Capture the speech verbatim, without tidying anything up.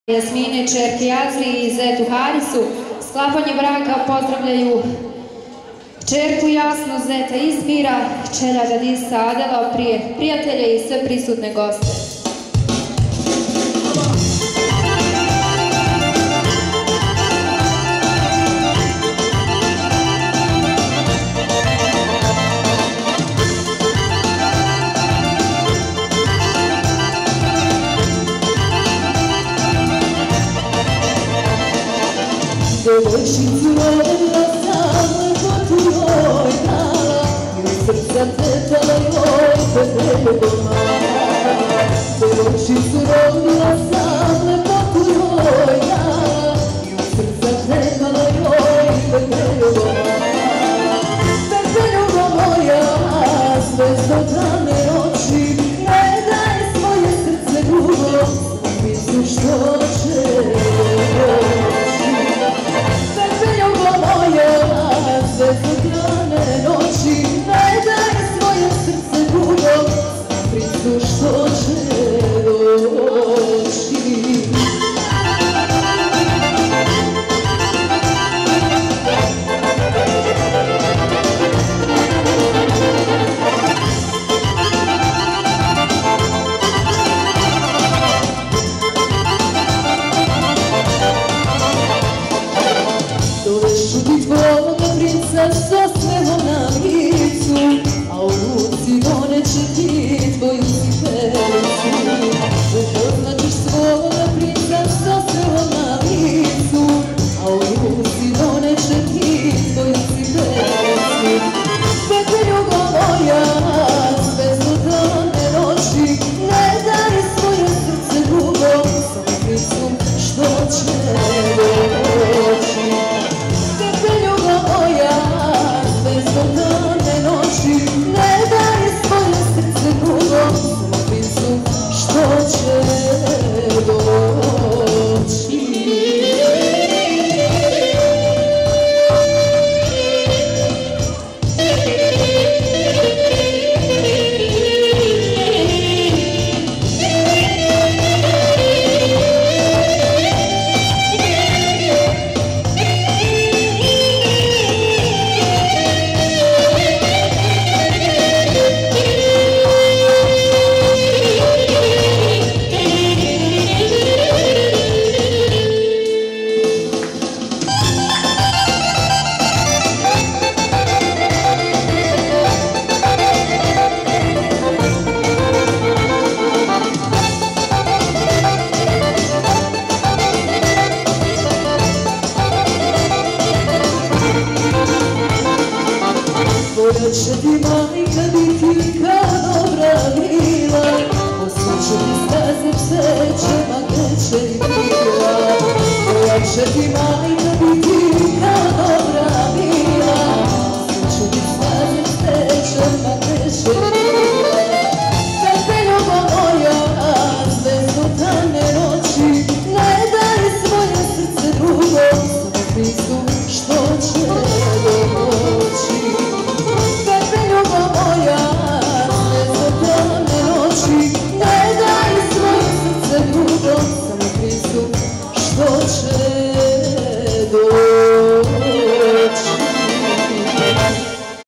Jasmine, čerke Jazli i zetu Harisu. Sklapanje braka pozdravljaju čerku Jasnu, zeta Izmira, čera Gadisa Adela, prije prijatelje i sve prisutne goste. Devojčicu rodila sam, lepotu joj dala, i u srca tetala joj bedebo mala. Devojčicu rodila sam, lepotu joj dala, i u srca tetala joj bedebo mala. Bedeljuba moja, zvezdobrane oči, ne daj svoje srce drugo, misli što će zvezdobrane noći, ne daj svoje srce drugom, priču što će doći. Dovešu ti tvoga princa sa smehom na licu, a u ruci doneće ti tvoju cipelicu. Upoznaćeš svoga princa sa smehom na licu, a u ruci doneće ti tvoju cipelicu. Pepeljuba moja, zvezdobrane noći, ne daj svoje srce drugom, samo pričom što će doći. Zvezdobrane noći, ne daj svoje srce drugom, samo priču što će doći. Tvoja će ti majka biti kao dobra vila, osjeća ti staze pseće, ma gde će i bila. Tvoja će ti majka